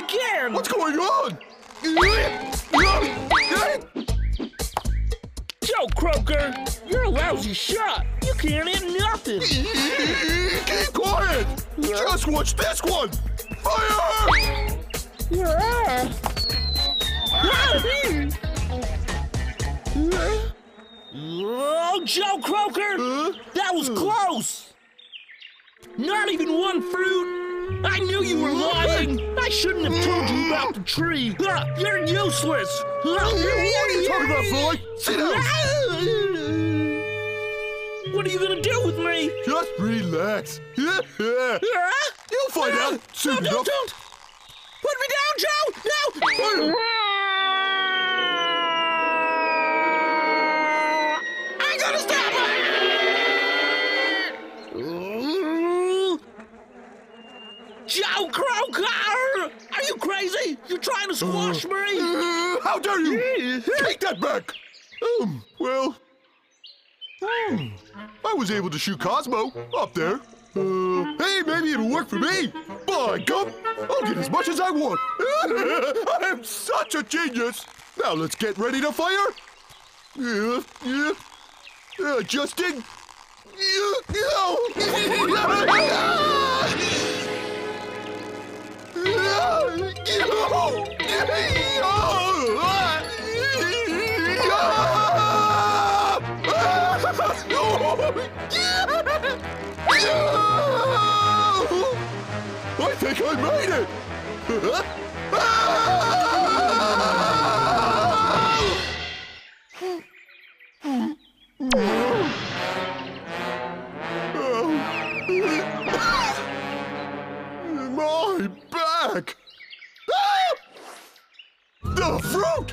again! What's going on? Joe Croker, you're a lousy shot. You can't hit nothing. Keep quiet! Just watch this one! Fire! Oh, Joe Croker! That was close! Not even one fruit! I knew you were lying! I shouldn't have told you about the tree! You're useless! What are you talking about, boy? Sit down! What are you gonna do with me? Just relax. You'll find out soon enough. Don't! Put me down, Joe! No! I'm gonna stop it! Joe Croker! Are you crazy? You're trying to squash me? How dare you! Take that back! Well... I was able to shoot Cosmo up there. Hey, maybe it'll work for me. By gum, I'll get as much as I want. I'm such a genius. Now let's get ready to fire. Adjusting. I think I made it! My back! The fruit!